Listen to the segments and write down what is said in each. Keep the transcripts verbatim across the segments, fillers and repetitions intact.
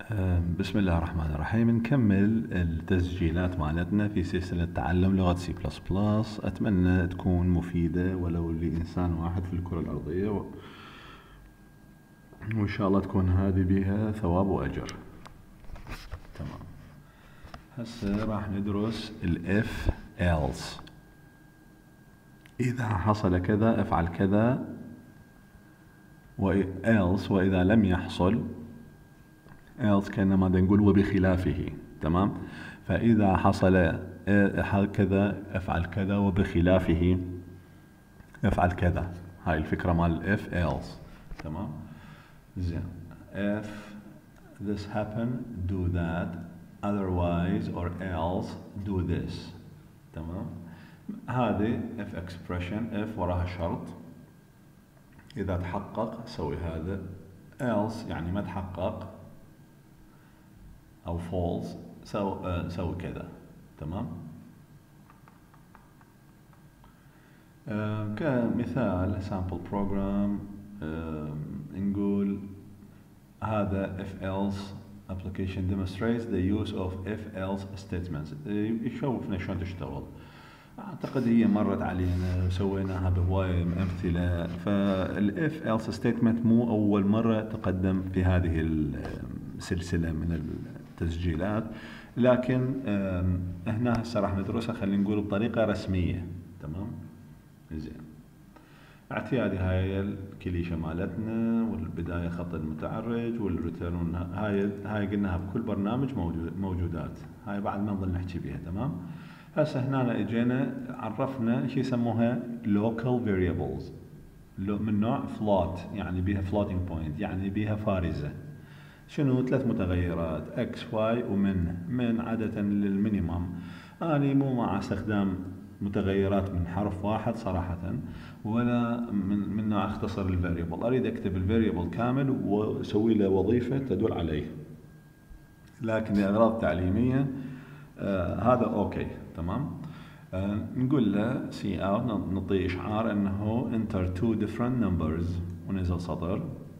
آم، بسم الله الرحمن الرحيم. نكمل التسجيلات مالتنا في سلسلة تعلم لغة سي بلس بلس. أتمنى تكون مفيدة ولو لإنسان واحد في الكرة الأرضية و... وإن شاء الله تكون هذه بها ثواب وأجر. تمام. هسه راح ندرس ال if else. إذا حصل كذا افعل كذا، و else وإذا لم يحصل else كأنما نقول وبخلافه. تمام. فإذا حصل كذا افعل كذا وبخلافه افعل كذا. هاي الفكرة مال if else. تمام. زين. if this happen do that, otherwise or else do this. تمام. هذه if expression. if وراها شرط، إذا تحقق سوي هذا، else يعني ما تحقق أو false سو آه سوي كذا. تمام. آه كمثال sample program، آه نقول هذا if else application demonstrates the use of if else statements. يشوفنا شلون تشتغل. أعتقد هي مرت علينا وسويناها بهواية أمثلة. فال if else statement مو أول مرة تقدم في هذه السلسلة من التسجيلات، لكن هنا هسه راح ندرسها خلينا نقول بطريقة رسمية. تمام. زين. اعتيادي هاي الكليشة مالتنا، والبداية خط المتعرج، والريتيرن هاي هاي قلناها بكل برنامج موجود موجودات. هاي بعد ما نظل نحكي بيها. تمام. هسه هنا اجينا عرفنا شي يسموها local variables من نوع float، يعني بيها floating point، يعني بيها فارزة. شنو؟ ثلاث متغيرات x y ومن من عادة للمينيمم. أنا مو مع استخدام متغيرات من حرف واحد صراحة، ولا من من نوع اختصر الفاريبل. أريد أكتب الفاريبل كامل وأسوي له وظيفة تدل عليه، لكن لأغراض تعليمية آه هذا أوكي. تمام. آه نقول له سي اوت، نعطيه إشعار أنه enter two different numbers، ونزل سطر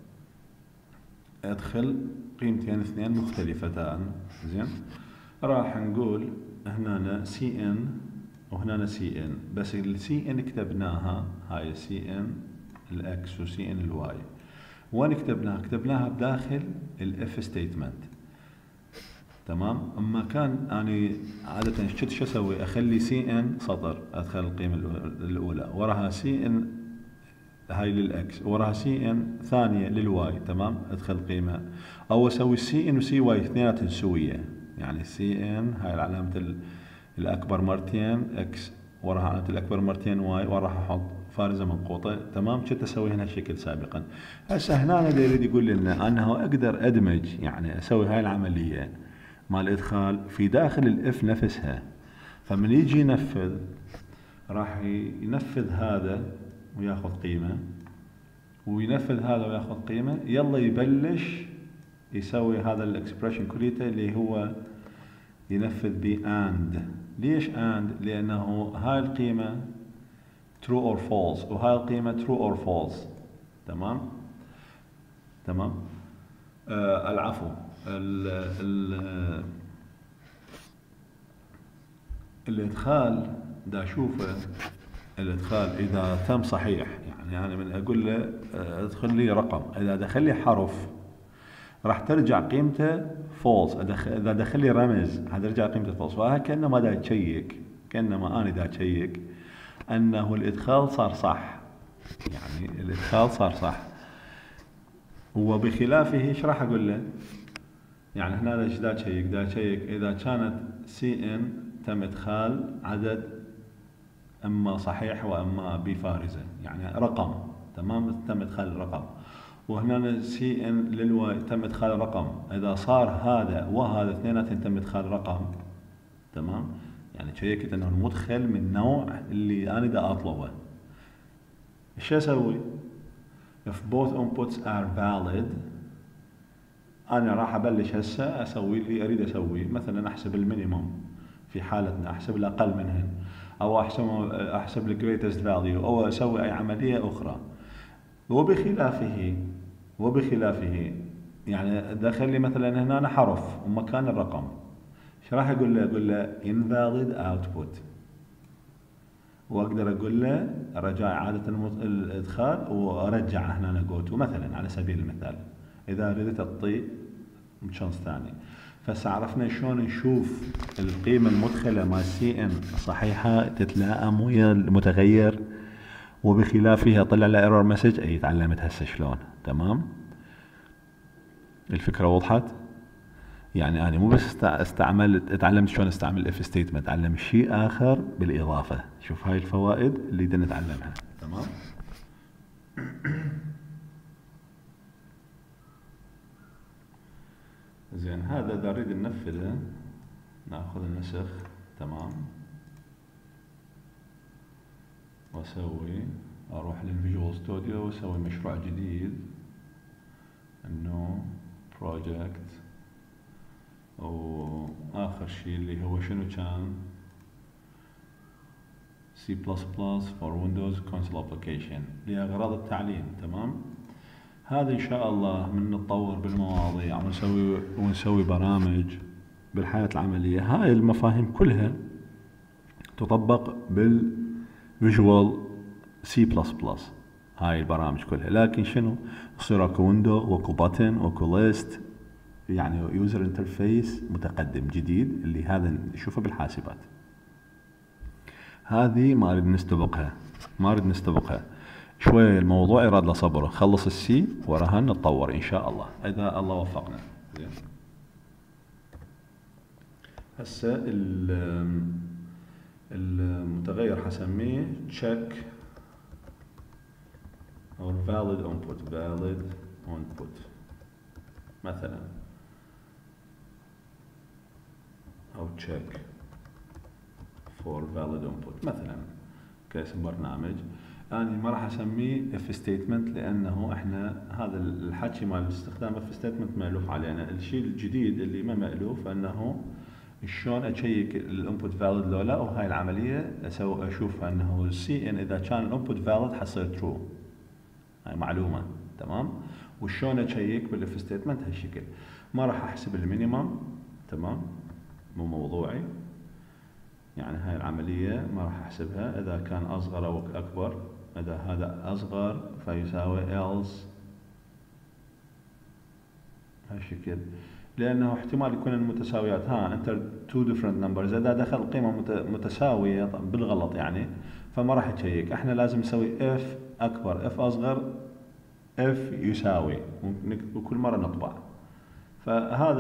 ادخل قيمتين اثنين مختلفتان. زين. راح نقول هنا سي ان وهنا سي ان، بس السي ان كتبناها، هاي سي ان الاكس وسي ان الواي، وين كتبناها؟ كتبناها بداخل الاف ستيتمنت. تمام. اما كان اني عاده شفت شو اسوي؟ اخلي سي ان سطر، ادخل القيمه الاولى، وراها سي ان هاي للاكس، وراها سي ان ثانيه للواي. تمام. ادخل قيمه، او اسوي سي ان وسي واي اثنيناتهم سويه، يعني سي ان هاي علامه الاكبر مرتين اكس، وراها علامه الاكبر مرتين واي، وراها احط فارزه منقوطه. تمام. كنت اسوي هنا الشكل سابقا. هسه هنا يريد يقول لنا انه اقدر ادمج، يعني اسوي هاي العمليه مال الادخال في داخل الاف نفسها. فمن يجي ينفذ راح ينفذ هذا وياخذ قيمه، وينفذ هذا وياخذ قيمه، يلا يبلش يسوي هذا الاكسبريشن كليته اللي هو ينفذ ب and. ليش and؟ لانه هاي القيمه true or false، وهاي القيمه true or false. تمام. تمام. آه العفو، ال ال الادخال دا اشوفه، الادخال اذا تم صحيح، يعني انا من اقول له ادخل لي رقم، اذا دخل لي حرف راح ترجع قيمته فولس، اذا دخل لي رمز حترجع قيمته فولس. وهذا كانما دا تشيك، كانما انا دا تشيك انه الادخال صار صح، يعني الادخال صار صح. وبخلافه ايش راح اقول له؟ يعني هنا ايش دا تشيك؟ دا تشيك اذا كانت سي ان تم ادخال عدد اما صحيح واما بفارزه، يعني رقم. تمام. تم ادخال رقم. وهنا سي ان للواي تم ادخال رقم، اذا صار هذا وهذا اثنيناتهم تم ادخال رقم. تمام. يعني تشيكت انه المدخل من نوع اللي انا دا اطلبه. ايش اسوي؟ if both inputs are valid، انا راح ابلش هسه اسوي اللي اريد اسويه. مثلا احسب المينيمم في حالتنا، احسب الاقل منهن، او احسب احسب الجريتست فاليو، او اسوي اي عمليه اخرى. وبخلافه وبخلافه يعني دخل لي مثلا هنا حرف ومكان الرقم، ايش راح اقول له؟ اقول له invalid output، واقدر اقول له رجاء اعادة الادخال وارجع هنا جو تو مثلا على سبيل المثال اذا ردت اعطي تشانس ثاني. فهسه عرفنا شلون نشوف القيمة المدخلة مال سي ان صحيحة تتلائم ويا المتغير وبخلافها طلع له ايرور مسج. اي تعلمت هسه شلون. تمام، الفكرة وضحت؟ يعني انا مو بس استعملت اتعلمت شلون استعمل اف ستيتمنت، اتعلم شيء اخر بالاضافة. شوف هاي الفوائد اللي بدنا نتعلمها. تمام. زين، هذا اذا اريد ننفذه ناخذ النسخ. تمام، واسوي اروح للفيجوال ستوديو واسوي مشروع جديد انه بروجكت، واخر شيء اللي هو شنو كان سي بلس بلس for Windows Console Application لأغراض التعليم. تمام، هذا إن شاء الله من نتطور بالمواضيع ونسوي ونسوي برامج بالحياة العملية. هاي المفاهيم كلها تطبق بالفيجوال سي بلس بلس، هاي البرامج كلها. لكن شنو يصير اكو ويندو واكو باتن واكو ليست، يعني يوزر انترفيس متقدم جديد اللي هذا نشوفه بالحاسبات. هذه ما اريد نستبقها، ما اريد نستبقها شوي. الموضوع يراد له صبر. خلص السي وراها نتطور ان شاء الله اذا الله وفقنا. زين، هسه المتغير حسميه check or valid input valid input مثلا، او check for valid input مثلا كاسم برنامج. أنا ما راح أسميه if statement لأنه إحنا هذا الحكي مال استخدام if statement مألوف علينا. الشيء الجديد اللي ما مألوف أنه شلون أشيك الانبوت valid لو لا، وهاي العملية أسوي أشوف أنه سي إن إذا كان الانبوت valid حصير true. هاي معلومة. تمام، وشلون أشيك بالif statement هالشكل. ما راح أحسب المينيمم. تمام، مو موضوعي. يعني هاي العملية ما راح أحسبها إذا كان أصغر أو أكبر. إذا هذا أصغر فيساوي else هالشكل، لأنه احتمال يكون المتساويات ها enter two different numbers. إذا دخل قيمة متساوية بالغلط يعني فما راح يتشيك. احنا لازم نسوي if أكبر if أصغر if يساوي، وكل مرة نطبع. فهذا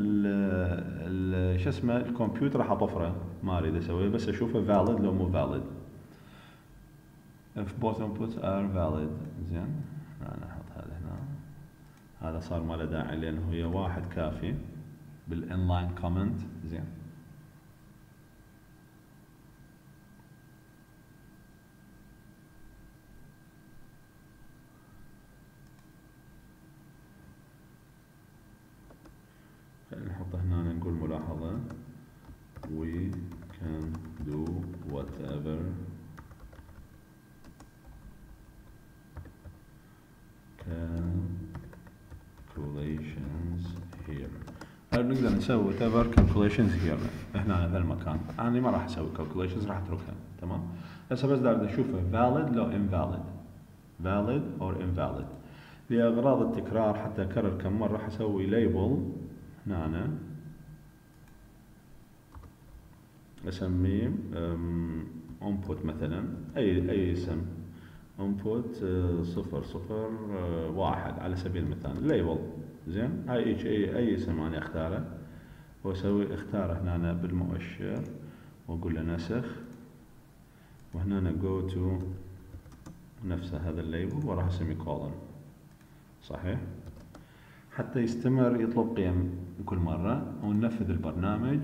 ال شو اسمه الكمبيوتر راح اطفره، ما اريد اسويه، بس اشوفه valid لو مو valid. if both inputs are valid. زين، انا احط هذا هنا. هذا صار ما له داعي لانه هي واحد كافي بالانلاين كومنت. زين، نحط هنا نقول ملاحظة we can do whatever calculations here. هل نقدر نسوي whatever calculations here هنا هذا المكان. أنا ما راح أسوي calculations، راح أتركها. تمام، هسه بس دار أشوفه valid لو invalid valid or invalid. لأغراض التكرار حتى أكرر كم مرة راح أسوي label هنا أنا أسميه input مثلا أي أي اسم input صفر صفر واحد على سبيل المثال label. زين، هاي أي أي اسم أنا أختاره وأسوي اختاره هنا بالمؤشر وأقول له نسخ، وهنا أنا go to نفس هذا الليبل وراح أسمي colon. صحيح، حتى يستمر يطلب قيم كل مرة. وننفذ البرنامج.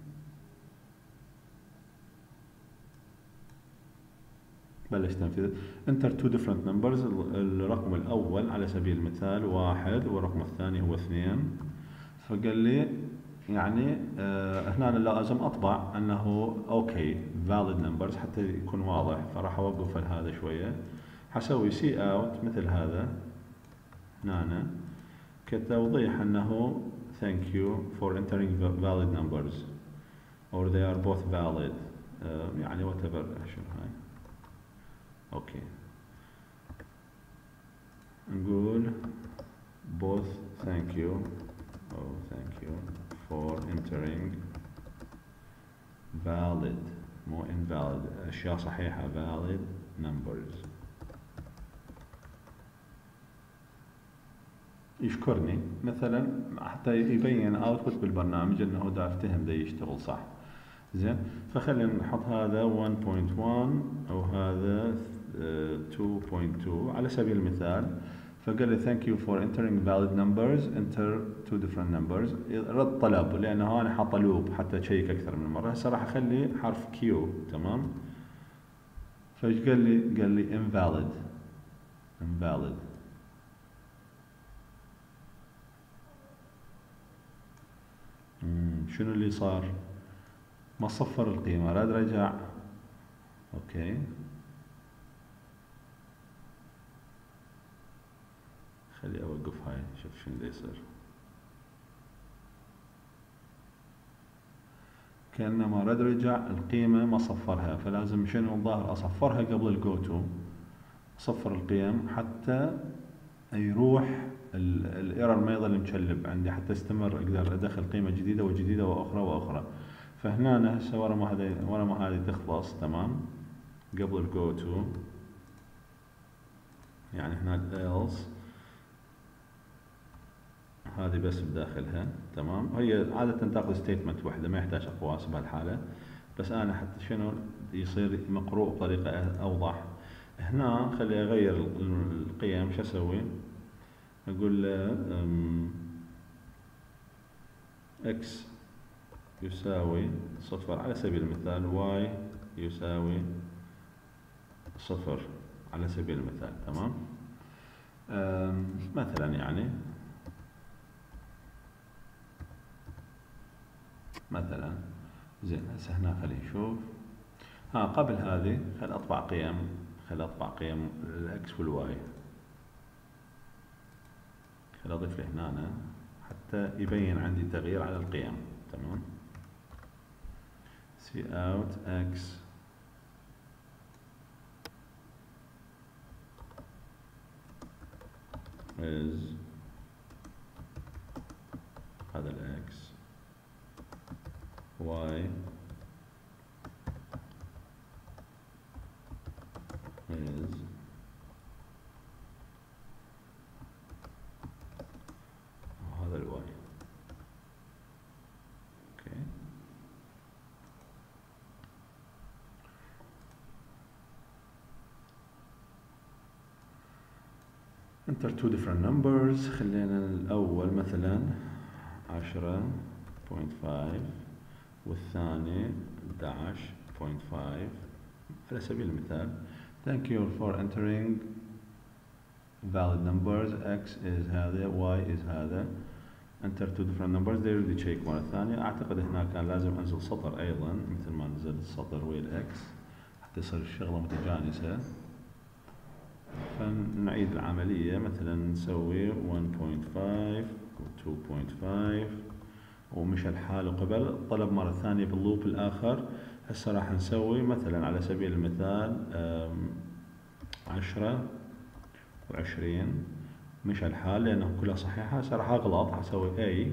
بلش تنفيذ. enter two different numbers. الرقم الأول على سبيل المثال واحد والرقم الثاني هو اثنين. فقال لي يعني آه هنا أنا لازم أطبع أنه أوكي valid numbers حتى يكون واضح. فراح أوقف هذا شوية. حسوي سي اوت مثل هذا هنا كتوضيح أنه thank you for entering valid numbers or they are both valid uh, يعني whatever شنو هاي. أوكي نقول both thank you oh thank you for entering valid مو invalid أشياء صحيحة valid numbers. يشكرني مثلا حتى يبين اوتبوت بالبرنامج انه دا افتهم دا يشتغل صح. زين فخلينا نحط هذا واحد نقطة واحد او هذا اثنين نقطة اثنين على سبيل المثال. فقال لي thank you for entering valid numbers enter two different numbers. رد طلب لانه انا حاطه لوب حتى تشيك اكثر من مره. هسه راح اخلي حرف كيو تمام. فايش قال لي؟ قال لي invalid invalid شنو اللي صار؟ ما صفر القيمة راد رجع. اوكي خلي اوقف هاي شوف شنو اللي يصير. كأنما راد رجع القيمة ما صفرها فلازم شنو الظاهر اصفرها قبل الجو تو. صفر القيم حتى يروح الايرور ما يظل مشلب عندي حتى استمر اقدر ادخل قيمه جديده وجديده واخرى واخرى. فهنا هسه ورا ما هذه ورا ما هذه تخلص تمام قبل الجو تو يعني هناك else هذه بس بداخلها تمام. هي عاده تاخذ ستيتمنت واحده ما يحتاج اقواس بهالحاله بس انا حتى شنو يصير مقروء بطريقه اوضح. هنا خلي اغير القيم. شو اسوي؟ اقول له x يساوي صفر على سبيل المثال y يساوي صفر على سبيل المثال تمام. مثلا يعني مثلا زين هسه هنا خلينا نشوف. ها قبل هذه خل اطبع قيم خل اطبع قيم الاكس والواي. خل اضيف له هنا حتى يبين عندي تغيير على القيم تمام. سي اوت اكس is هذا الاكس y is هذا الواي. اوكي enter two different numbers. خلينا الاول مثلا عشرة بوينت خمسة والثاني احد عشر بوينت خمسة على سبيل المثال. thank you for entering valid numbers. x is هذا y is هذا. enter two different numbers. they already check مرة ثانية. اعتقد هنا كان لازم انزل سطر ايضا مثل ما نزل السطر ويا الاكس حتى يصير الشغلة متجانسة. فنعيد العملية مثلا نسوي واحد بوينت خمسة و اثنين بوينت خمسة ومشى الحال وقبل طلب مرة ثانية باللوب الآخر. هسه راح نسوي مثلا على سبيل المثال عشرة وعشرين مشى الحال لأنه كلها صحيحة. هسه راح أغلط أسوي A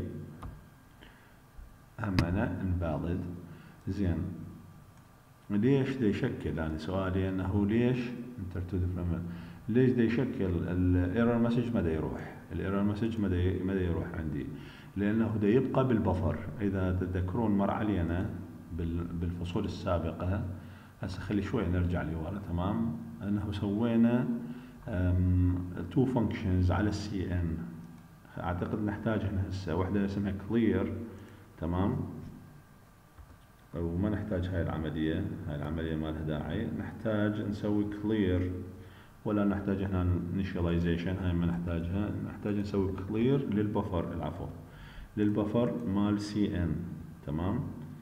همنا invalid. زين ليش دا يشكل يعني سؤالي أنه ليش ليش دا يشكل الايرور مسج ما دا يروح الايرور مسج ما دا ما دا يروح عندي لأنه دا يبقى بالبفر. إذا تتذكرون مر علينا بالفصول السابقة. هسه خلي شوي نرجع لورا تمام. أنه سوينا تو فانكشنز على السي ان. أعتقد نحتاج هنا هسه واحدة اسمها clear تمام وما نحتاج هاي العملية. هاي العملية ما لها داعي. نحتاج نسوي clear ولا نحتاج هنا initialization. هاي ما نحتاجها. نحتاج نسوي clear للبفر العفو للبفر مال سي ان تمام.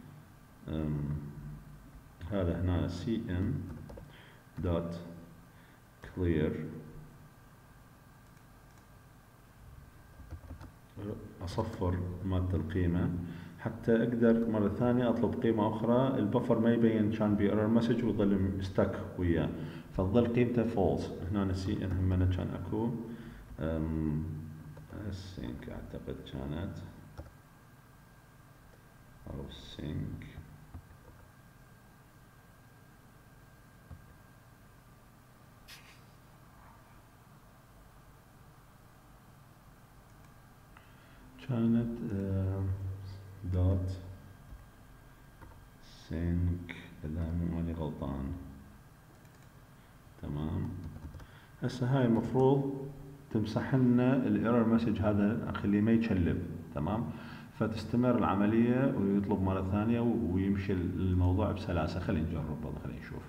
هذا هنا سي ان dot clear أصفر مادة القيمة حتى أقدر مرة ثانية أطلب قيمة أخرى البفر ما يبين كان بي ايرور مسج ويظل ستك وياه فتظل قيمته فولس. هنا نسي إن همنا كان أكو السينك أعتقد كانت أو السينك كانت دوت سينك إذا مو ماني غلطان. تمام. هسه هاي المفروض تمسح لنا الايرور مسج هذا اخليه ما يكلب. تمام. فتستمر العملية ويطلب مرة ثانية ويمشي الموضوع بسلاسة. خلينا نجرب والله خلينا نشوف.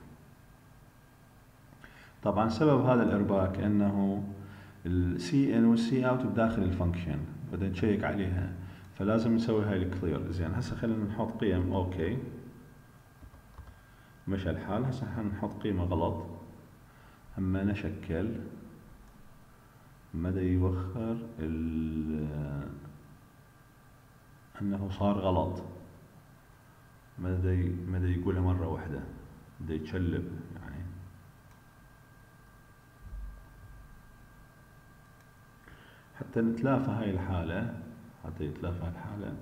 طبعا سبب هذا الارباك انه السي ان والسي اوت بداخل الفانكشن بدنا نشيك عليها فلازم نسوي هاي الكلير. زين هسه خلينا نحط قيم. اوكي مشى الحال. هسه حنحط قيمة غلط اما نشكل مدى يوخر انه صار غلط مدى مدى يقولها مرة واحدة مدى يتشلب يعني. حتى نتلافى هاي الحالة حتى يتلافى الحالة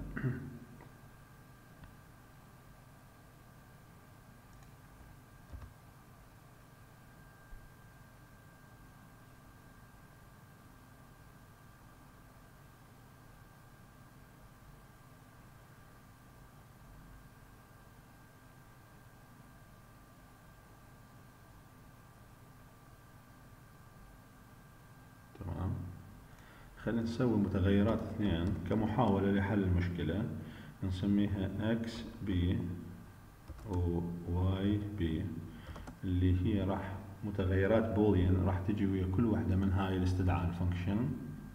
خلينا نسوي متغيرات اثنين كمحاولة لحل المشكلة نسميها x b و y b اللي هي راح متغيرات بوليان راح تجي ويا كل واحدة من هاي الاستدعاء الفانكشن.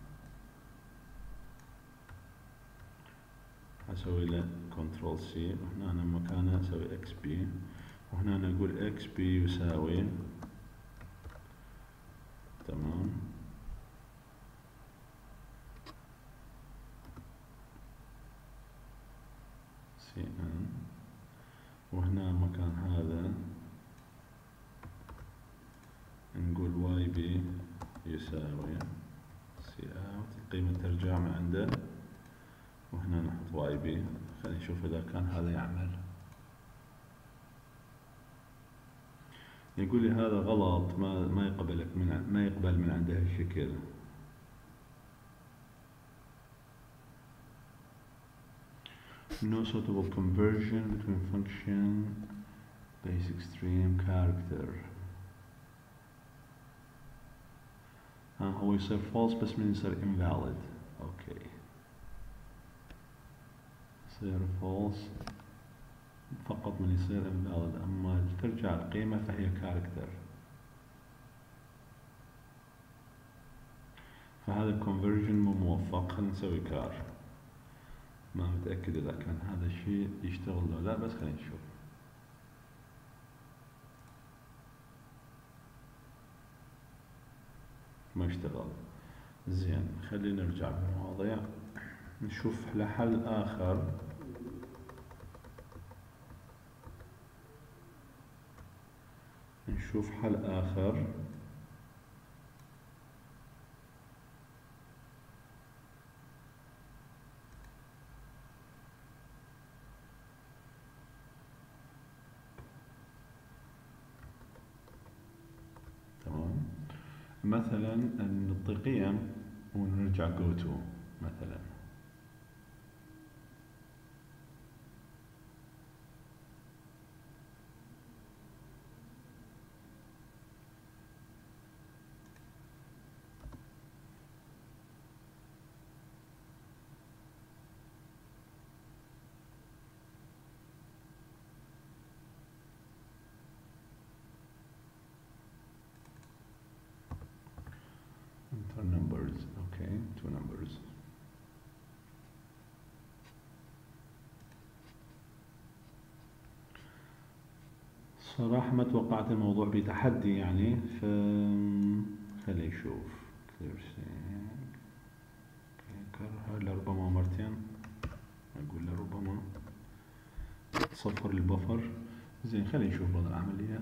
اسوي له كنترول سي وهنا مكانه اسوي x b وهنا نقول x b يساوي تمام سي ان وهنا مكان هذا نقول واي بي يساوي سي اوت القيمة ترجع من عنده وهنا نحط واي بي. خلينا نشوف اذا كان هذا يعمل. يقول لي هذا غلط ما ما يقبلك من ما يقبل من عنده هالشكل. No suitable conversion between function basic stream character. ها هو يصير false بس من يصير invalid. اوكي يصير false فقط من يصير invalid اما ترجع القيمة فهي character. فهذا conversion مو موفق. خلينا نسوي كار. ما متأكد إذا كان هذا الشيء يشتغل لو لا بس خلينا نشوف. ما اشتغل. زين خلينا نرجع بالمواضيع نشوف لحل آخر. نشوف حل آخر. مثلا نعطي قيم ونرجع go to مثلا numbers. okay two numbers. صراحة ما توقعت الموضوع بتحدي يعني ف خلي نشوف clear sync. صفر البفر. زين خلينا نشوف بعض العملية.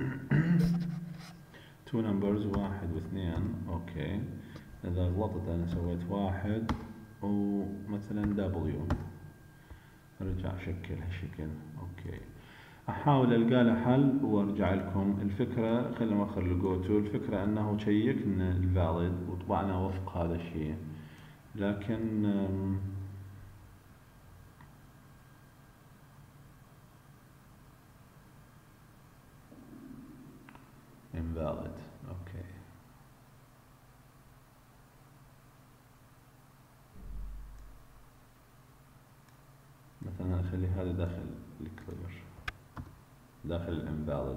two numbers واحد واثنين. اوكي اذا غلطت انا سويت واحد ومثلا W، ارجع اشكل هالشكل. اوكي احاول القى له حل وارجع لكم. الفكرة خلينا نوخر الجو تو. الفكرة انه شيكنا الفاليد وطبعنا وفق هذا الشيء، لكن invalid. اوكي مثلا اخلي هذا داخل الكلير، داخل الانفاليد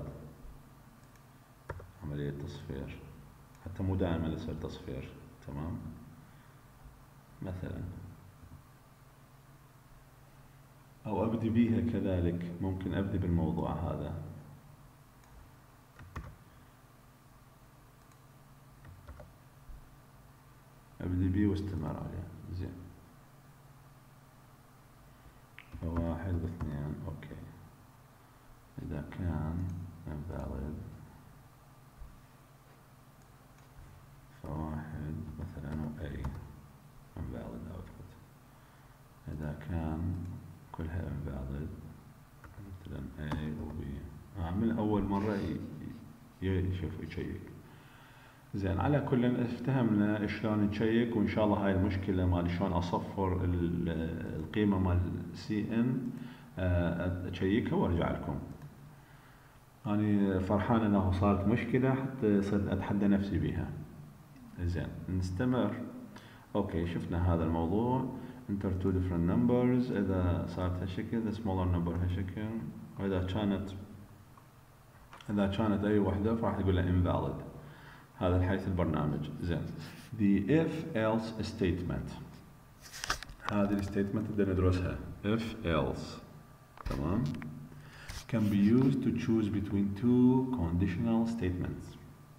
عملية تصفير، حتى مو دائما يصير تصفير. تمام. مثلا او ابدي بيها كذلك، ممكن ابدي بالموضوع هذا. ابدي بيه واستمر عليه. زين فواحد واثنين. اوكي اذا كان invalid فواحد مثلا و A invalid output. اذا كان كلها invalid مثلا A و B. آه من اول مرة يشوف يشيك. زين على كل افتهمنا شلون نشيك، وان شاء الله هاي المشكلة مال شلون اصفر القيمة مال سي ان اشيكها وارجع لكم. أنا فرحان انه صارت مشكلة حتى صرت اتحدى نفسي بيها. زين نستمر. اوكي شفنا هذا الموضوع. enter two different numbers. اذا صارت هالشكل the smaller number هالشكل، واذا كانت اذا كانت اي وحدة فراح تقول له invalid. هذا الحيث البرنامج. زين the if else statement. هذه الستيتمنت بدنا ندرسها. if else تمام can be used to choose between two conditional statements.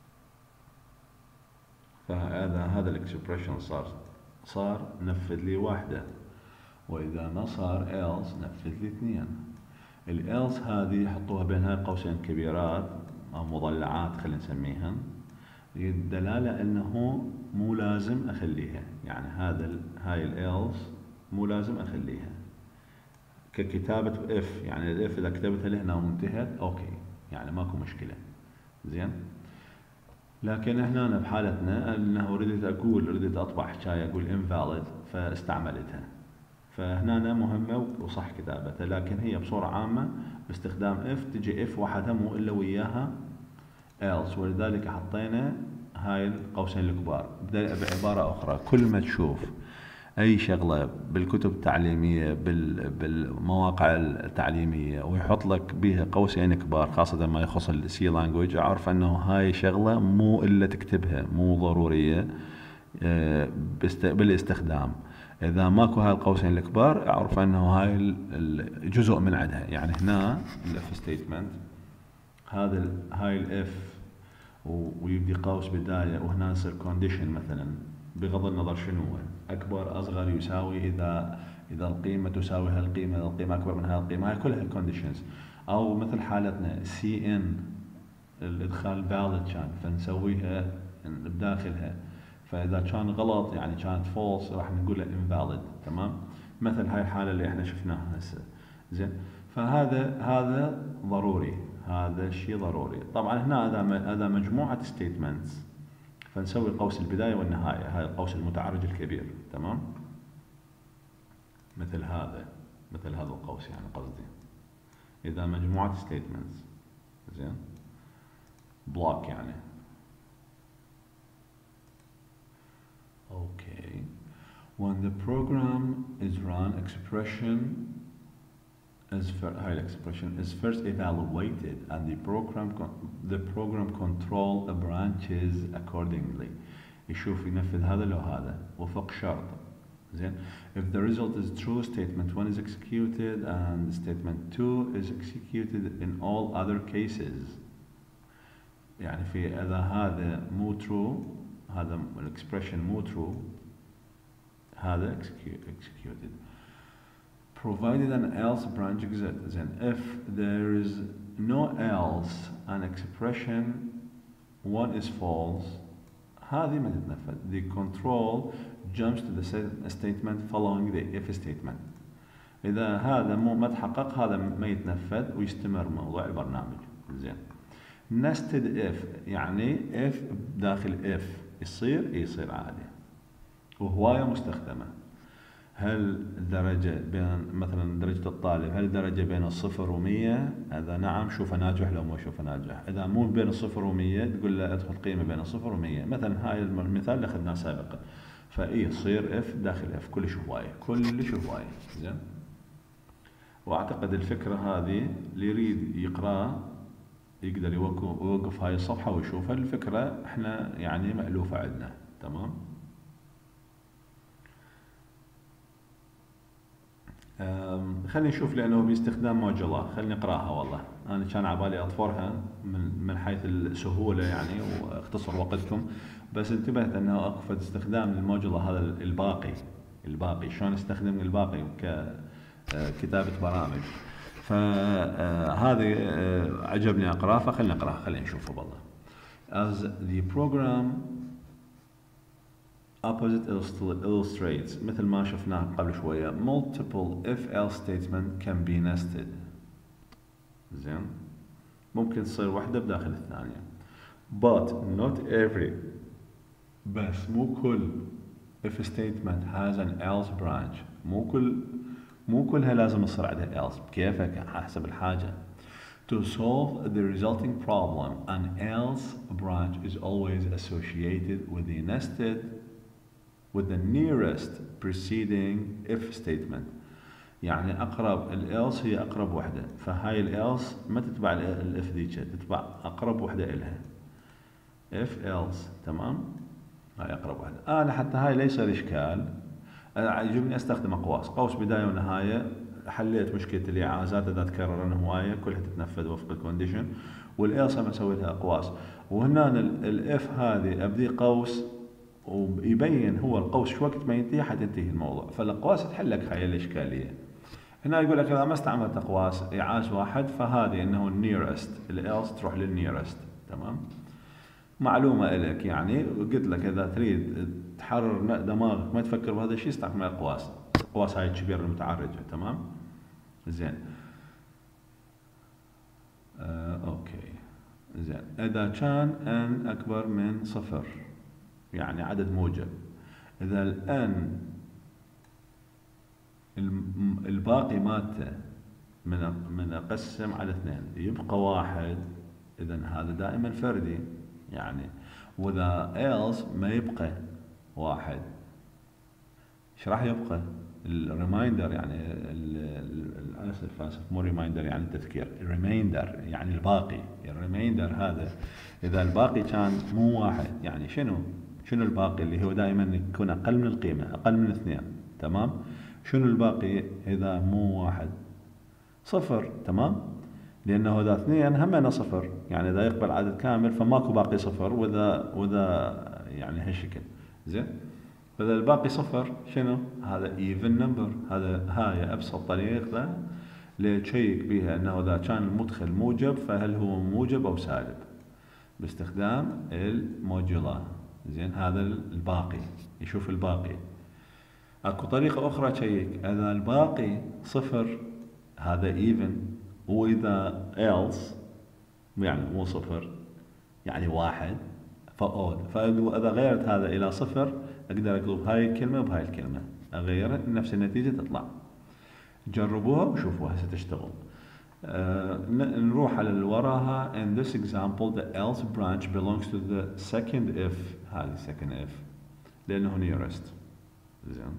فهذا هذا الاكسبريشن صار صار نفذ لي واحدة، واذا ما صار else نفذ لي اثنين. الelse هذه حطوها بينها قوسين كبيرات او مضلعات خلينا نسميها، الدلالة انه مو لازم اخليها. يعني هذا هاي الالس مو لازم اخليها ككتابة اف. يعني الاف اذا كتبتها لهنا وانتهت اوكي يعني ماكو مشكلة. زين لكن هنا بحالتنا انه رديت اقول رديت اطبع حكاية اقول invalid فاستعملتها. فهنا مهمة وصح كتابتها، لكن هي بصورة عامة باستخدام اف تجي اف وحدها مو الا وياها else، ولذلك حطينا هاي القوسين الكبار. بعبارة أخرى كل ما تشوف أي شغلة بالكتب التعليمية بالمواقع التعليمية ويحط لك بيها قوسين كبار خاصة ما يخص السي لانجويج، أعرف أنه هاي شغلة مو إلا تكتبها، مو ضرورية بالاستخدام. إذا ماكو هاي القوسين الكبار أعرف أنه هاي الجزء من عندها. يعني هنا الإف ستيتمنت هذا هاي الاف ويبدي قوس بداية، وهنا يصير كونديشن مثلا بغض النظر شنو هو اكبر اصغر يساوي، اذا اذا القيمة تساوي هالقيمة، اذا القيمة اكبر من هالقيمة، هاي كلها الكونديشنز. او مثل حالتنا سي ان الادخال valid كان فنسويها بداخلها، فاذا كان غلط يعني كانت false راح نقول له invalid. تمام مثل هاي الحالة اللي احنا شفناها هسه. زين فهذا هذا ضروري، هذا الشيء ضروري. طبعا هنا هذا هذا مجموعة statements فنسوي قوس البداية والنهاية، هذا القوس المتعرج الكبير. تمام مثل هذا مثل هذا القوس يعني قصدي إذا مجموعة statements. زين block يعني. okay when the program is run expression Is high expression is first evaluated and the program the program control the branches accordingly. يشوف ينفذ هذا لو هذا وفق شرط. زين if the result is true statement one is executed and statement two is executed in all other cases. يعني في إذا هذا مو true هذا expression مو true هذا executed. provided an else branch exists. Then if there is no else an expression one is false هذه ما تتنفذ. The control jumps to the statement following the if statement. إذا هذا مو ما تحقق هذا ما يتنفذ ويستمر موضوع البرنامج. زين. nested if يعني if داخل if يصير يصير عادي وهواية مستخدمة. هل درجة بين مثلا درجة الطالب هل درجة بين الصفر ومية؟ إذا نعم شوفه ناجح لو مو شوفه ناجح. إذا مو بين الصفر ومية تقول له ادخل قيمة بين الصفر ومية. مثلا هاي المثال اللي أخذناه سابقا. فإيه يصير اف داخل اف كلش هواية كلش هواية. زين. وأعتقد الفكرة هذه اللي يريد يقرأ يقدر يوقف هاي الصفحة ويشوفها. الفكرة احنا يعني مألوفة عندنا. تمام. خلينا نشوف لأنه باستخدام موجولة. خلينا نقراها. والله أنا كان عبالي أطفرها من من حيث السهولة يعني واختصر وقتكم. بس انتبهت أنه أقفل استخدام الموجولة هذا الباقي الباقي شلون استخدم الباقي ككتابة برامج. فهذه عجبني أقرأ فخلينا نقرأها. خلينا نشوفه والله. As the program opposite illustrates مثل ما شفناه قبل شوية multiple if else statement can be nested. زين. ممكن تصير واحدة بداخل الثانية. But not every بس مو كل if statement has an else branch. مو كل مو كلها لازم يصير عندها else بكيفك حسب الحاجة. To solve the resulting problem an else branch is always associated with the nested with the nearest preceding if statement. يعني أقرب ال else هي أقرب وحدة. فهاي ال else ما تتبع ال if ذيك تتبع أقرب وحدة إلها. if else. تمام. هاي أقرب وحدة. أنا حتى هاي ليس الإشكال. أنا عجبني أستخدم أقواس قوس بداية ونهاية. حليت مشكلة الإعازات إذا تكررن هواية كلها تتنفذ وفق الكونديشن. والإلس ما سويتها أقواس. وهنا الإف هذه أبدي قوس ويبين هو القوس شو وقت ما ينتهي حتنتهي الموضوع. فالأقواس تحل لك هاي الإشكالية. هنا يقول لك إذا ما استعملت أقواس إعاز واحد فهذه إنه النيرست الإلس تروح للنيرست. تمام. معلومة إلك يعني قلت لك إذا تريد تحرر دماغك ما تفكر بهذا الشيء استعمل أقواس. أقواس هاي الكبيرة المتعرجة. تمام. زين. آه، أوكي. زين. إذا كان n أكبر من صفر يعني عدد موجب. إذا ال n الباقي مالته من من أقسم على اثنين يبقى واحد. إذا هذا دائما فردي يعني. وإذا else ما يبقى واحد ايش راح يبقى؟ الريمايندر يعني اسف اسف مو ريمايندر يعني التذكير. الريمايندر يعني الباقي. الريمايندر هذا اذا الباقي كان مو واحد يعني شنو؟ شنو الباقي اللي هو دائما يكون اقل من القيمة اقل من اثنين. تمام. شنو الباقي اذا مو واحد؟ صفر. تمام. لانه اذا اثنين همنا صفر يعني اذا يقبل عدد كامل فماكو باقي صفر. واذا واذا يعني هالشكل. زين. فإذا الباقي صفر شنو؟ هذا even number. هذا هاي أبسط طريقة لتشيك بها أنه إذا كان المدخل موجب فهل هو موجب أو سالب باستخدام الموجولة. زين. هذا الباقي يشوف الباقي. أكو طريقة أخرى تشيك إذا الباقي صفر هذا even. وإذا else يعني مو صفر يعني واحد فأود. فإذا غيرت هذا إلى صفر أقدر أقلب هاي الكلمة بهاي الكلمة أغيرها نفس النتيجة تطلع. جربوها وشوفوها ستشتغل. آه نروح على اللي وراها. in this example the else branch belongs to the second if. هذه second if لأنه nearest. زين.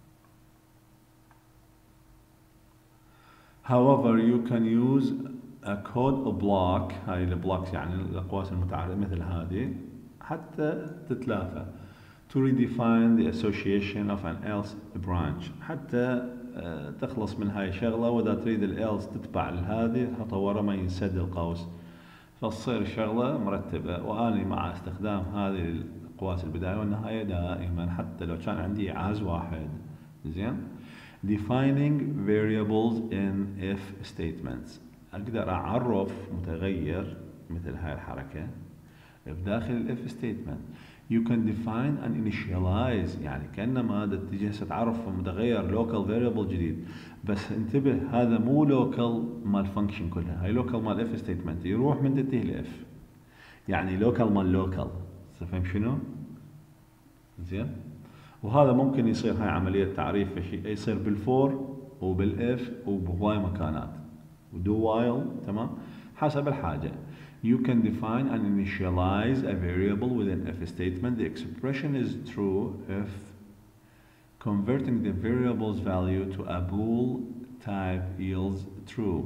however you can use a code block. هاي البلوكس يعني الأقواس المتعارضة مثل هذه حتى تتلافى. to redefine the association of an else branch حتى تخلص من هاي الشغلة. وإذا تريد ال else تتبع لهذه تحطها ورا ما ينسد القوس فتصير الشغلة مرتبة. وأنا مع استخدام هذه الأقواس البداية والنهاية دائما حتى لو كان عندي إعاز واحد. زين. defining variables in if statements. أقدر أعرف متغير مثل هاي الحركة بداخل ال if statement. You can define and initialize، يعني كأنما تجي هسه تعرف متغير local variable جديد، بس انتبه هذا مو local مال function كلها، هاي local مال if statement يروح من تنتهي ل if، يعني local مال local. تفهم شنو؟ زين؟ وهذا ممكن يصير هاي عملية تعريف شيء يصير بالفور وبالاف وبهواي مكانات ودو وايل، تمام؟ حسب الحاجة. You can define and initialize a variable within if statement. The expression is true if converting the variable's value to a bool type yields true.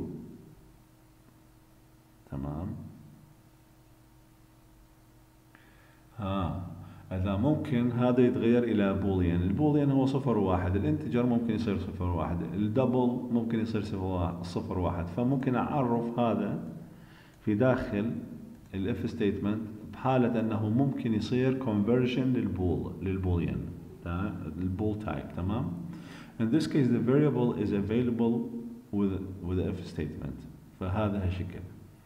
تمام؟ ها إذا ممكن هذا يتغير إلى بوليان. البوليان هو صفر وواحد، الانتجر ممكن يصير صفر واحد، الدبل ممكن يصير صفر واحد. فممكن أعرف هذا في داخل الاف ستيتمنت بحالة أنه ممكن يصير conversion للبول للبوليان البول type. تمام. In this case the variable is available with with the if statement. فهذا هالشكل.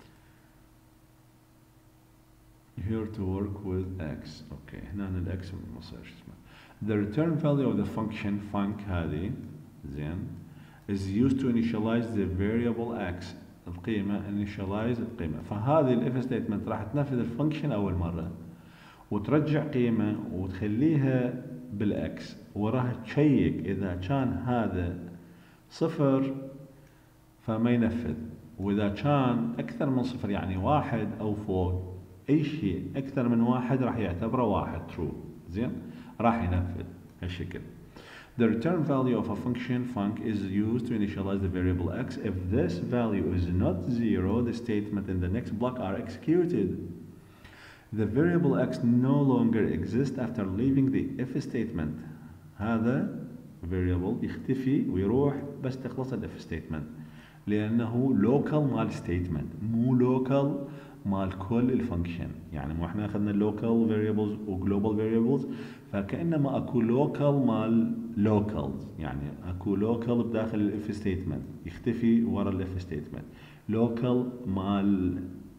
Here to work with x. Okay. هنا ال x ما صار شو اسمه. The return value of the function func هذه زين is used to initialize the variable x. القيمة initialize القيمة. فهذه ال if statement راح تنفذ الفانكشن أول مرة وترجع قيمة وتخليها بالإكس، وراح تشيك إذا كان هذا صفر فما ينفذ، وإذا كان أكثر من صفر يعني واحد أو فوق أي شيء أكثر من واحد راح يعتبره واحد true. زين راح ينفذ هالشكل. The return value of a function func is used to initialize the variable x. If this value is not zero, the statement in the next block are executed. The variable x no longer exists after leaving the if statement. هذا variable يختفي ويروح بس تخلص ال if statement، لأنه local مال statement مو local مال كل الفانكشن. يعني مو احنا اخذنا اللوكال فاريبلز وجلوبال فاريبلز، فكانما اكو لوكال مال لوكالز، يعني اكو لوكال بداخل الاف ستيتمنت يختفي ورا الاف ستيتمنت، لوكال مال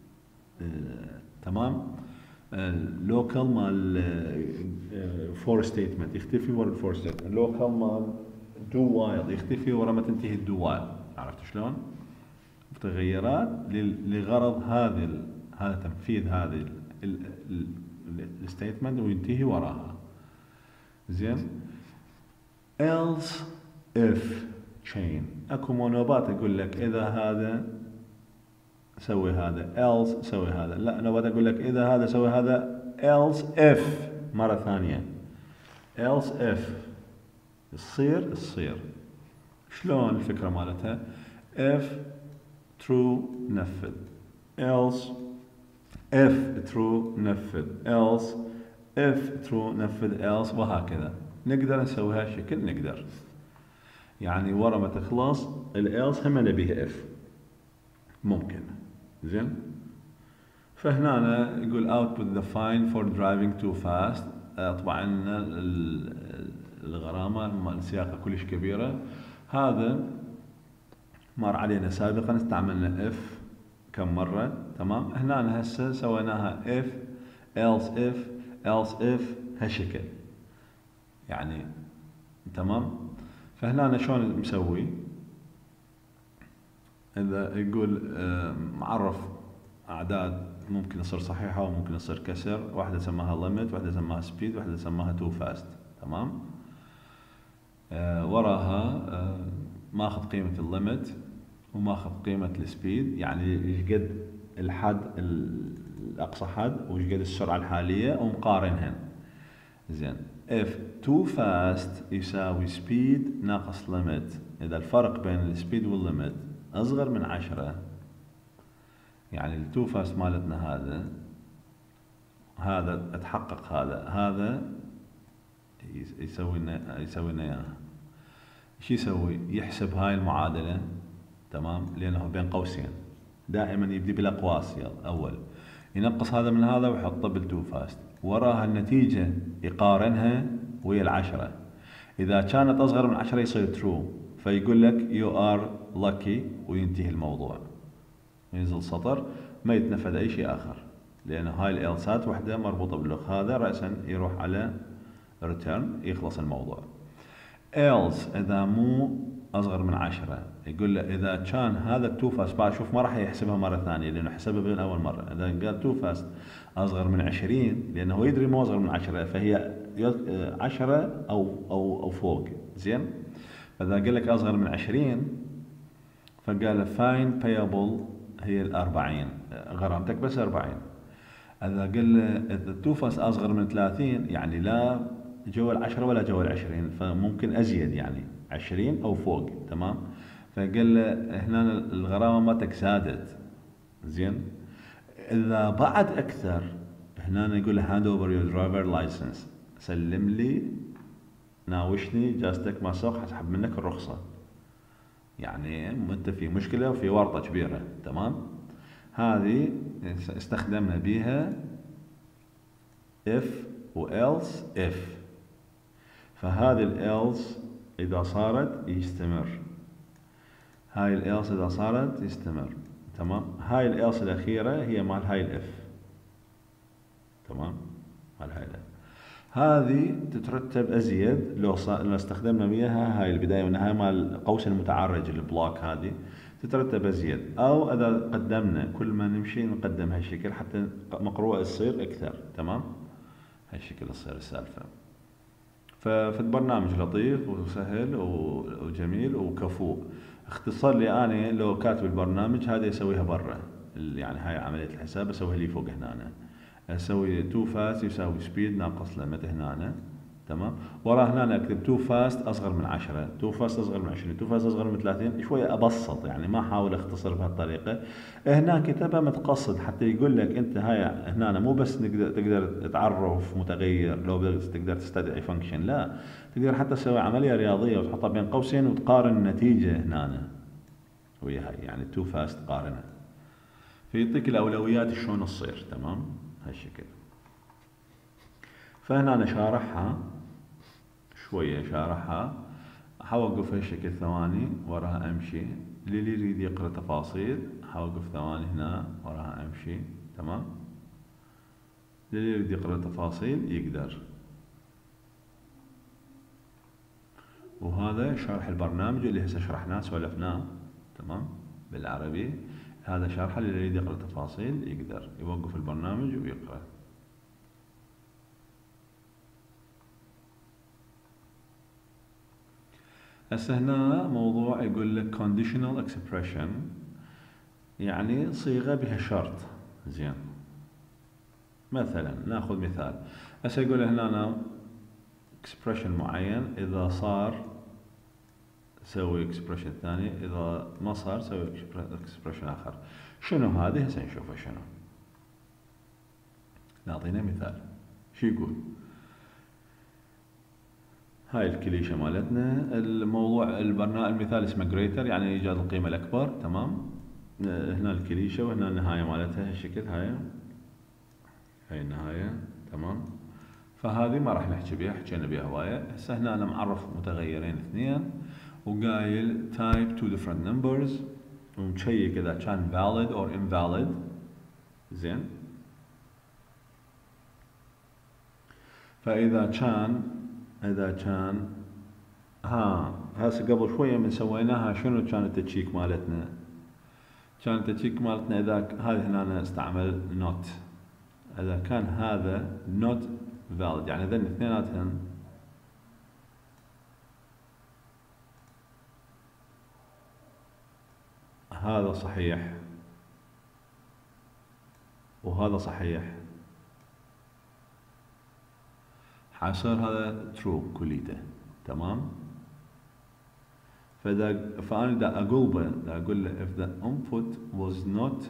آه تمام لوكال مال فور ستيتمنت يختفي ورا الفور ستيتمنت، لوكال مال دو وايل يختفي ورا ما تنتهي الدو وايل. عرفت شلون؟ تغيرات لغرض هذا هذا تنفيذ هذه الستيتمنت وينتهي وراها. زين. else if chain اكو منوبات يقول لك اذا هذا سوي هذا، else سوي هذا. لا نوبات اقول لك اذا هذا سوي هذا، else if مره ثانيه else if تصير تصير. شلون الفكره مالتها؟ if true نفذ، else if true نفذ، else if true نفذ else، وهكذا. نقدر نسويها شكل نقدر، يعني ورا ما تخلص ال else هم نبيها if ممكن. زين. فهنا يقول output the fine for driving too fast. طبعا الغرامة السياقة كلش كبيرة. هذا مر علينا سابقا استعملنا if كم مرة. تمام. هنا هسه سويناها if else if else if هالشكل يعني. تمام. فهنا شلون مسوي؟ إذا يقول معرف أعداد ممكن يصير صحيحة وممكن يصير كسر، واحدة سماها limit واحدة سماها speed واحدة سماها too fast. تمام. آه وراها آه ماخذ قيمة الليمت وماخذ قيمة السبيد، يعني ايش قد الحد الأقصى حد وايش قد السرعة الحالية ومقارنهن. زين. if too fast يساوي speed ناقص limit، إذا الفرق بين السبيد والليمت أصغر من عشرة، يعني التو فاست مالتنا هذا هذا اتحقق هذا هذا يسوي لنا يسوي لنا اياها. شو يسوي؟ يحسب هاي المعادلة. تمام. لأنه بين قوسين دائما يبدي بالأقواس. يلا أول ينقص هذا من هذا ويحطه بالتو فاست، وراها النتيجة يقارنها ويا العشرة. إذا كانت أصغر من عشرة يصير true، فيقول لك you are lucky وينتهي الموضوع، ينزل سطر ما يتنفذ أي شيء آخر، لأن هاي الإلسات وحدة مربوطة باللوك، هذا رأسا يروح على return يخلص الموضوع. else إذا مو أصغر من عشرة، يقول له إذا كان هذا too fast، بقى شوف ما راح يحسبها مرة ثانية لأنه حسبها من أول مرة. إذا قال too fast أصغر من عشرين، لأنه هو يدري مو أصغر من عشرة، فهي عشرة أو أو أو فوق، زين. فإذا قال لك أصغر من عشرين، فقال fine payable هي الأربعين، غرامتك بس أربعين. إذا قال له إذا too fast أصغر من ثلاثين، يعني لا جوا العشرة ولا جوا العشرين، فممكن أزيد يعني عشرين أو فوق، تمام. فقال له هنا الغرامة مالتك زادت، زين. إذا بعد أكثر، هنا يقول له hand over your driver license، سلم لي ناوشني جاستك ما سوق، حسحب منك الرخصة، يعني أنت في مشكلة وفي ورطة كبيرة، تمام. هذه استخدمنا بيها if و else if. فهذه ال else إذا صارت يستمر، هاي ال else إذا صارت يستمر، تمام. هاي ال else الأخيرة هي مال هاي ال if، تمام، مال هاي ال if. هذه تترتب أزيد لو لو استخدمنا بيها هاي البداية والنهاية مال قوس المتعرج البلوك، هذه تترتب أزيد. أو إذا قدمنا كل ما نمشي نقدم هالشكل حتى مقروءة تصير أكثر، تمام. هالشكل تصير السالفة. ففي البرنامج لطيف وسهل وجميل وكفؤ. اختصر لي أنا لو كاتب البرنامج هذا يسويها برا، يعني هاي عملية الحساب أسويها لي فوق هنا، أسوي تو فاست يساوي سبيد ناقص لمت هنا، تمام. وراه هنا أكتب تو فاست أصغر من عشرة، تو فاست أصغر من عشرين، تو فاست أصغر من ثلاثين، شوية أبسط يعني، ما أحاول أختصر بهالطريقة. هنا كتبها متقصد حتى يقول لك أنت هاي هنا مو بس نقدر تقدر تعرف متغير، لو تقدر تستدعي فانكشن، لا، تقدر حتى تسوي عملية رياضية وتحطها بين قوسين وتقارن النتيجة هنا ويا هاي، يعني تو فاست قارنها، فيعطيك الأولويات شلون تصير، تمام، هالشكل. فهنا أنا شارحها شوية، شارحها، حوقف هالشكل ثواني وراها أمشي، اللي يريد يقرأ تفاصيل حوقف ثواني هنا وراها أمشي، تمام. اللي يريد يقرأ تفاصيل يقدر. وهذا شرح البرنامج اللي هسه شرحناه سولفناه، تمام، بالعربي. هذا شرحه، اللي يريد يقرأ تفاصيل يقدر يوقف البرنامج ويقرأ. هسه هنا موضوع يقول لك conditional expression، يعني صيغة بها شرط، زين. مثلا ناخذ مثال، هسه يقول هنا أنا expression معين، إذا صار سوي expression ثاني، إذا ما صار سوي expression آخر. شنو هذه؟ هسه نشوفه شنو. نعطينا مثال، شو يقول؟ هاي الكليشة مالتنا، الموضوع البرنامج المثال اسمه greater، يعني إيجاد القيمة الأكبر، تمام. هنا الكليشة وهنا النهاية مالتها هالشكل، هاي هاي النهاية، تمام. فهذه ما راح نحكي بيها، حكينا بيها هواية. هسه هنا أنا معرف متغيرين اثنين، وقايل type two different numbers، ومشيك إذا كان valid or invalid، زين. فإذا كان إذا كان ها هسه قبل شوية من سويناها، شنو كان التشيك مالتنا؟ كان التشيك مالتنا إذا هذه هنا أنا استعمل not، إذا كان هذا not valid، يعني ذن اثنيناتهم هذا صحيح وهذا صحيح، حيصير هذا true كليته، تمام. فإذا فأنا دا أقول به، دا أقول له if the input was not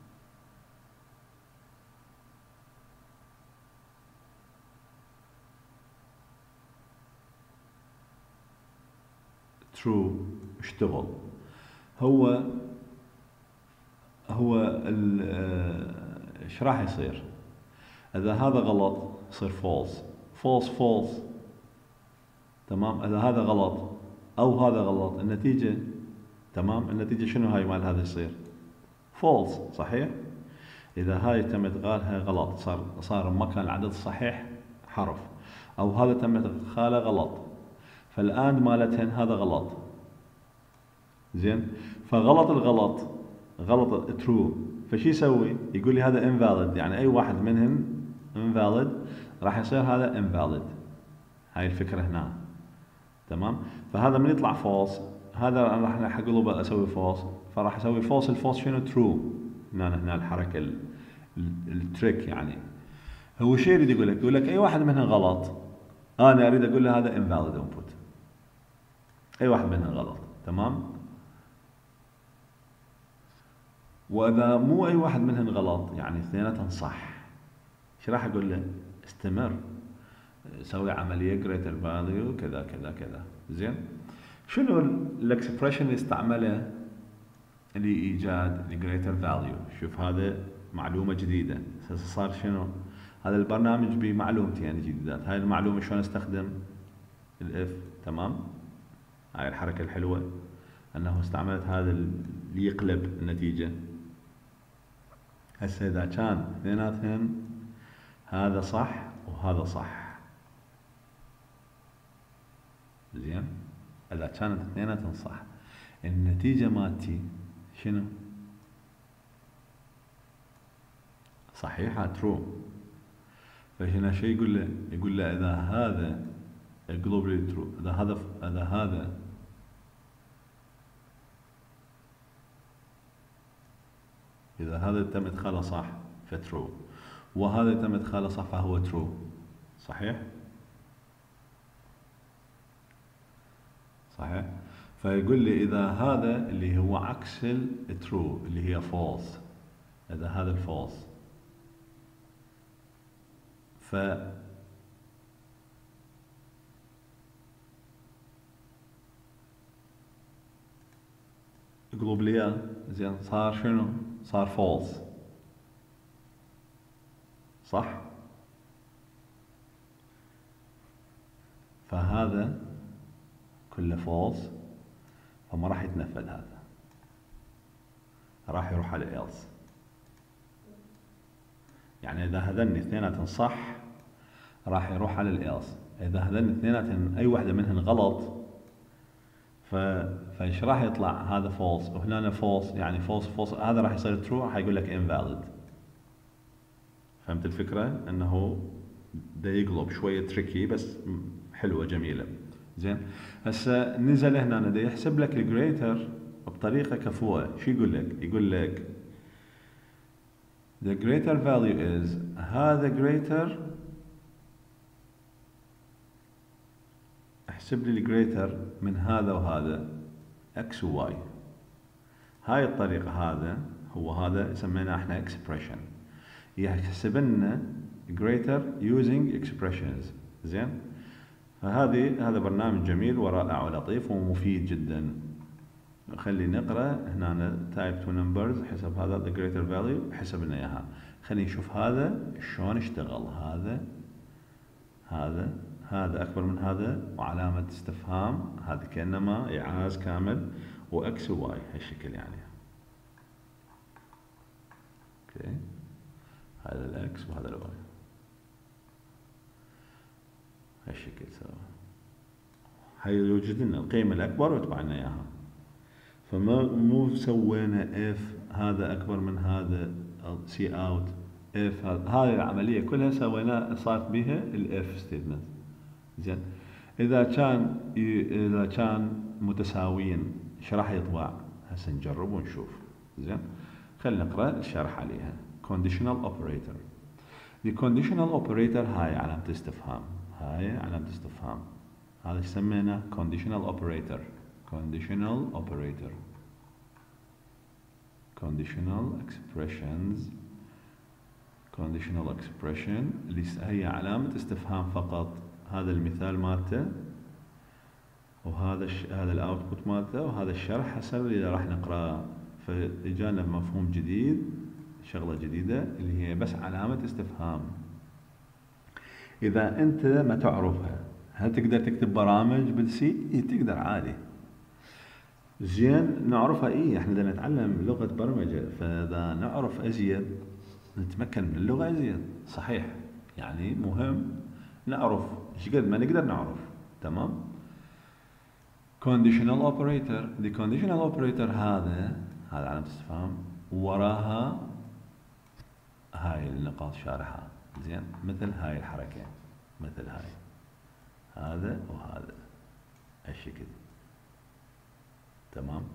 true اشتغل. هو هو ايش راح يصير؟ إذا هذا غلط يصير false، false false تمام. إذا هذا غلط أو هذا غلط، النتيجة تمام، النتيجة شنو هاي مال هذا يصير؟ فولس، صحيح؟ إذا هاي تم إدخالها غلط، صار صار مكان العدد الصحيح حرف، أو هذا تم إدخاله غلط، فالآن مالتهن هذا غلط. زين، فغلط الغلط غلط ترو، فشي يسوي؟ يقول لي هذا invalid، يعني أي واحد منهن invalid راح يصير هذا invalid. هاي الفكرة هنا، تمام. فهذا من يطلع فولس، هذا راح اقلب اسوي فولس، فراح اسوي فولس. الفولس شنو؟ ترو. هنا هنا الحركه التريك يعني. هو شيء يريد يقول لك، يقول لك اي واحد منهم غلط، انا اريد اقول له هذا invalid input. اي واحد منهم غلط، تمام. واذا مو اي واحد منهم غلط، يعني اثنيناتهم صح، ايش راح اقول له؟ استمر، سوي عمليه greater value كذا كذا كذا. زين، شنو الاكسبريشن اللي استعمله لإيجاد الجريتر فاليو؟ شوف هذا معلومة جديدة، صار شنو؟ هذا البرنامج بمعلومتين جديدات. هاي المعلومة شلون استخدم الاف، تمام. هاي الحركة الحلوة انه استعملت هذا اللي يقلب النتيجة. هسه اذا كان اثنيناتهم هذا صح وهذا صح، زين، اذا كانت اثنيناتهم صح، النتيجة مالتي شنو؟ صحيحة، ترو. فهنا شيء يقول له، يقول له اذا هذا اقلب لي ترو، اذا هذا اذا هذا اذا هذا تم ادخاله صح فترو، وهذا تم ادخاله صح فهو ترو، صحيح؟ صحيح. فيقول لي اذا هذا اللي هو عكس الترو اللي هي فولس، اذا هذا الفولس، ف اقلب لي اياه، زين، صار شنو؟ صار فولس، صح؟ فهذا كله فولس، فما راح يتنفذ هذا، راح يروح على else. يعني اذا هذن اثنيناتهم صح راح يروح على الالس، اذا هذن اثنيناتهم اي واحده منهن غلط، ف فايش راح يطلع؟ هذا فولس وهنا فولس، يعني فولس فولس، هذا راح يصير ترو، راح يقول لك invalid. فهمت الفكره؟ انه ده يقلب شويه تريكي بس حلوه جميله. زين، هسه نزل هنا ده يحسب لك الجريتر بطريقه كفوه. شو يقول لك؟ يقول لك the greater value is، هذا greater، احسب لي الجريتر من هذا وهذا x و y. هاي الطريقة، هذا هو هذا سميناه احنا expression، يحسب لنا greater using expressions. زين، فهذه هذا برنامج جميل ورائع ولطيف ومفيد جدا. خلي نقرأ هنا type to numbers، حسب هذا the greater value، حسب لنا اياها. خلينا نشوف هذا شلون اشتغل. هذا هذا هذا أكبر من هذا وعلامة استفهام، هذا كأنما إعاز كامل، وإكس وواي هالشكل يعني. أوكي، هذا الإكس وهذا الواي هالشكل سوا. هاي يوجد لنا القيمة الأكبر ويطبع لنا إياها. فما مو سوينا إف هذا أكبر من هذا سي أوت إف، هذه العملية كلها سوينا صارت بها الإف ستيتمنت. زين، إذا كان إذا كان متساويين إيش راح يطبع؟ هسه نجرب ونشوف. زين، خلينا نقرأ الشرح عليها. conditional operator. the conditional operator هاي علامة استفهام، هاي علامة استفهام، هذا ايش سمينا؟ conditional operator. conditional operator conditional expressions conditional expression اللي هي علامة استفهام فقط. هذا المثال مالته، وهذا الش... هذا الاوتبوت مالته، وهذا الشرح هسه اللي راح نقراه. فاجانا مفهوم جديد، شغله جديده اللي هي بس علامه استفهام. اذا انت ما تعرفها هل تقدر تكتب برامج بالسي؟ إيه تقدر عادي. زين نعرفها إيه، إحنا بدنا نتعلم لغة برمجة، فإذا نعرف أزيد نتمكن من اللغة أزيد. صحيح، يعني مهم نعرف إيش قد ما نقدر نعرف. تمام. conditional operator. the conditional operator هذا هذا علامة استفهام وراها هاي النقاط شارحة. زين مثل هاي الحركة، مثل هاي، هذا وهذا هالشكل. تمام.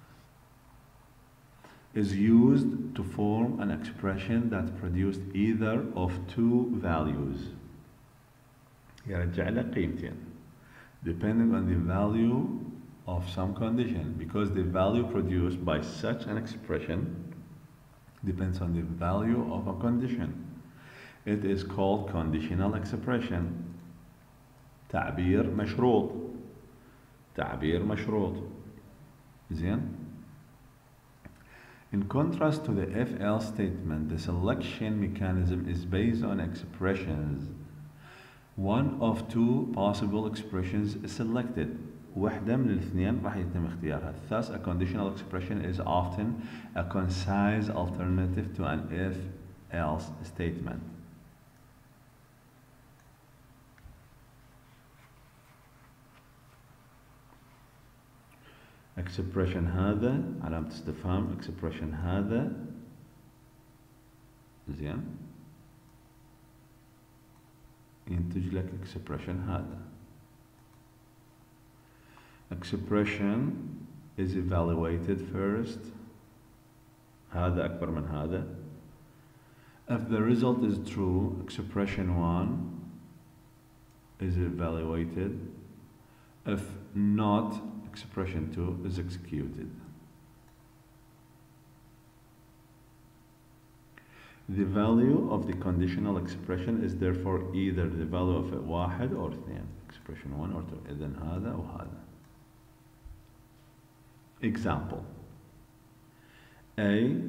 is used to form an expression that produced either of two values. يرجع لك قيمتين depending on the value of some condition, because the value produced by such an expression depends on the value of a condition. It is called conditional expression. تعبير مشروط. تعبير مشروط. زين. In contrast to the if-else statement, the selection mechanism is based on expressions. One of two possible expressions is selected. واحدة من الاثنين راح يتم اختيارها. Thus, a conditional expression is often a concise alternative to an if-else statement. expression هذا علامة استفهام expression هذا. زين. ينتج لك expression هذا. expression is evaluated first. هذا أكبر من هذا. If the result is true, expression one is evaluated. If not, expression two is executed. The value of the conditional expression is therefore either the value of واحد or اثنين. expression one or two. إذن هذا أو هذا. Example. A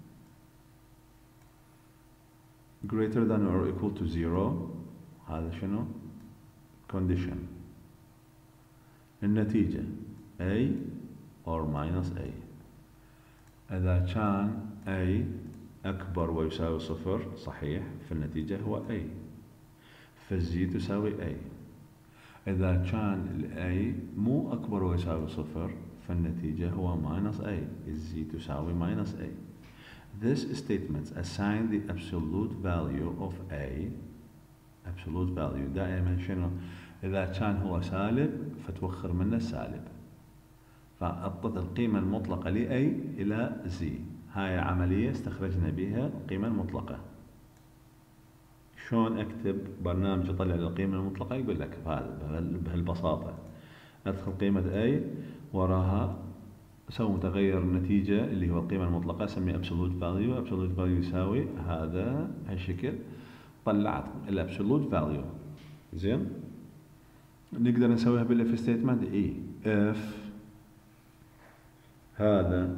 greater than or equal to zero. هذا شنو؟ condition. النتيجة A or minus A. إذا كان A أكبر ويساوي صفر صحيح، فالنتيجة هو A، فالزي تساوي A. إذا كان ال A مو أكبر ويساوي صفر فالنتيجة هو minus A، الزي تساوي minus A. This statement assign the absolute value of A. absolute value دائما شنو؟ إذا كان هو سالب فتوخر منه السالب، فأعطت القيمة المطلقة ل A إلى Z. هاي عملية استخرجنا بها القيمة المطلقة. شلون أكتب برنامج يطلع القيمة المطلقة؟ يقول لك بهالبساطة أدخل قيمة A وراها أسوي متغير النتيجة اللي هو القيمة المطلقة أسميه absolute value. absolute value يساوي هذا هالشكل، طلعت الابسولوت فاليو. زين. نقدر نسويها بالاف ستيتمنت. اي اف هذا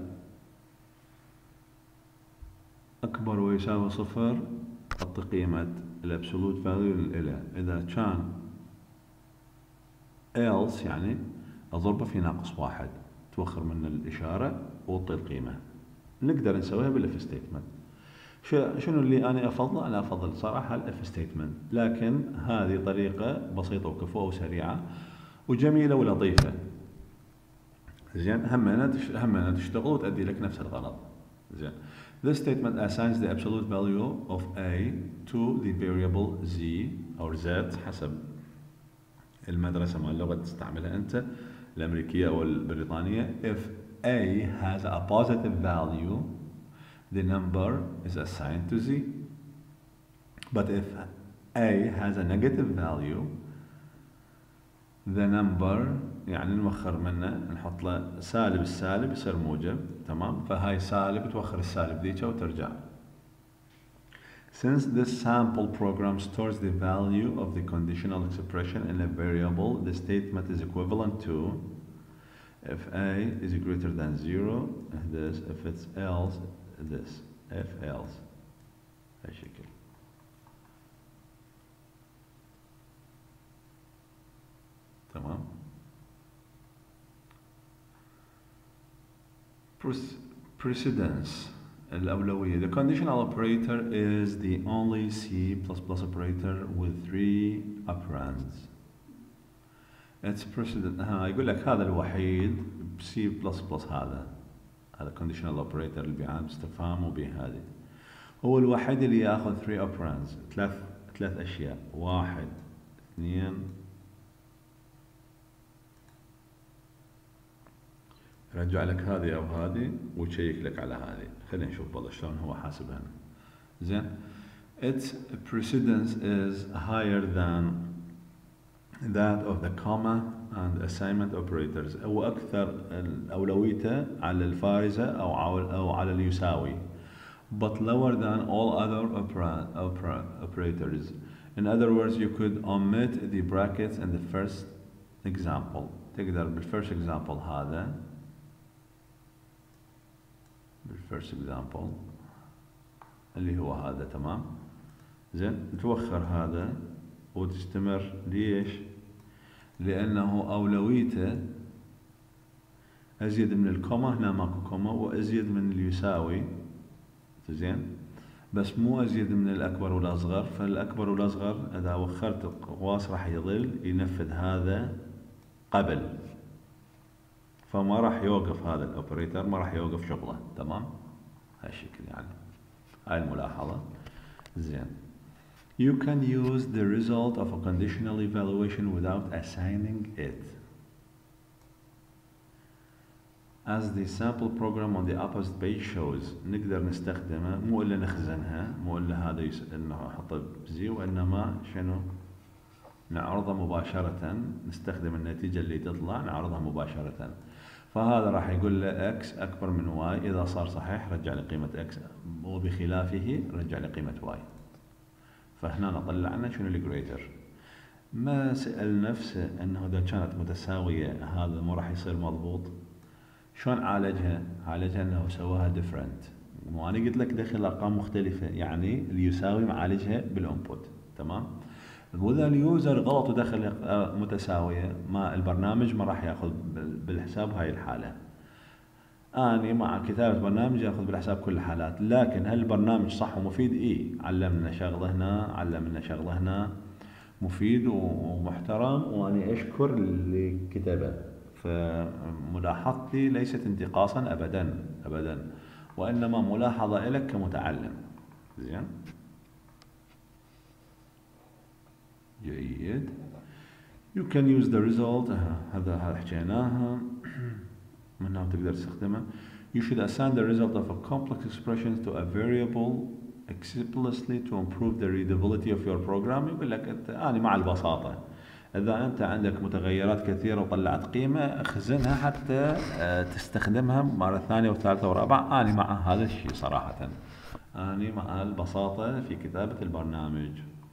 اكبر ويساوي صفر حط قيمة الابسولوت فاليو للإله. اذا كان else يعني اضربه في ناقص واحد، توخر من الاشارة وطي القيمة. نقدر نسويها بالاف ستيتمنت. شنو اللي أنا أفضله؟ أنا أفضل صراحة الإف ستيتمنت، لكن هذه طريقة بسيطة وكفوة وسريعة وجميلة ولطيفة. زين. همنا همنا تشتغل وتأدي لك نفس الغرض. زين. This statement assigns the absolute value of A to the variable Z أو Z حسب المدرسة مال اللغة تستعملها أنت، الأمريكية أو البريطانية. If A has a positive value, the number is assigned to Z. But if A has a negative value, the number يعني نوخر منه نحط له سالب، السالب يصير موجب. تمام. فهاي سالب توخر السالب ذيك وترجع. Since this sample program stores the value of the conditional expression in a variable, the statement is equivalent to if A is greater than zero, this, if it's else, this. if else هالشكل. تمام. precedence الأولوية. The conditional operator is the only C plus plus operator with three operands. It's precedent. ها يقول لك هذا الوحيد C plus plus هذا هذا conditional operator اللي بيعامل استفهام وبهذه هو الوحيد اللي ياخذ three operands ثلاث ثلاث أشياء واحد اثنين رجع لك هذه أو هذه ويشيك لك على هذه. خلينا نشوف والله شلون هو حاسبها. زين. Its precedence is higher than that of the comma and assignment operators. هو أكثر أولويته على الفارزة أو أو على اليساوي. But lower than all other opera, opera, operators. In other words, you could omit the brackets in the first example. تقدر بالfirst example هذا بالfirst example اللي هو هذا. تمام. زين. توخر هذا وتستمر. ليش؟ لأنه أولويته أزيد من الكوما. هنا ماكو كوما وأزيد من اليساوي. زين. بس مو أزيد من الأكبر والأصغر. فالأكبر والأصغر إذا وخرت قواس راح يظل ينفذ هذا قبل. فما راح يوقف هذا الأوبريتر ما راح يوقف شغله. تمام. هالشكل يعني. هاي الملاحظة. زين. You can use the result of a conditional evaluation without assigning it. As the sample program on the opposite page shows. نقدر نستخدمه مو إلا نخزنها مو إلا هذا يس... إنه أحطه بزي وإنما شنو نعرضها مباشرة. نستخدم النتيجة اللي تطلع نعرضها مباشرة. فهذا راح يقول له x أكبر من y. إذا صار صحيح رجع لي قيمة x وبخلافه رجع لي قيمة y. فهنا نطلعنا شنو الجريتر. ما سأل نفسه انه اذا كانت متساوية هذا مو راح يصير مضبوط. شلون عالجها؟ عالجها انه سواها different. وانا قلت لك دخل ارقام مختلفة يعني اللي يساوي معالجها بالانبوت. تمام. واذا اليوزر غلط ودخل متساوية ما البرنامج ما راح ياخذ بالحساب هاي الحالة. أنا مع كتابة برنامج ياخذ بالحساب كل الحالات. لكن هل البرنامج صح ومفيد؟ إيه. علمنا شغلة هنا علمنا شغلة هنا مفيد ومحترم وأنا أشكر اللي كتبه. فملاحظتي ليست انتقاصا أبدا أبدا وإنما ملاحظة لك كمتعلم. زين. جيد. You can use the result. هذا هذا حكيناها منها تقدر تستخدمها. You should assign the result of a complex expression to a variable explicitly to improve the readability of your program. يقول لك أنت أنا مع البساطة. إذا أنت عندك متغيرات كثيرة وطلعت قيمة اخزنها حتى تستخدمها مرة ثانية وثالثة ورابعة. أنا مع هذا الشيء صراحة. أنا مع البساطة في كتابة البرنامج.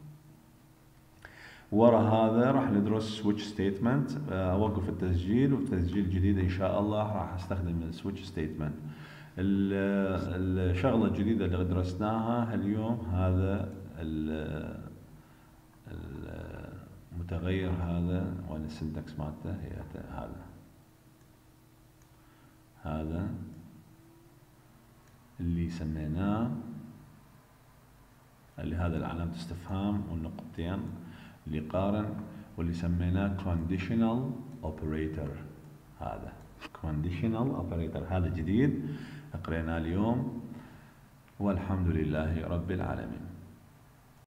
ورا هذا راح ندرس switch statement. اوقف التسجيل وتسجيل جديد ان شاء الله راح استخدم السويتش ستيتمنت. الشغله الجديده اللي درسناها اليوم هذا المتغير هذا وين السنتكس مالته هي هذا هذا اللي سميناه اللي هذا العلامه استفهام والنقطتين اللي يقارن واللي سميناه conditional operator. هذا conditional operator هذا جديد قريناه اليوم والحمد لله رب العالمين.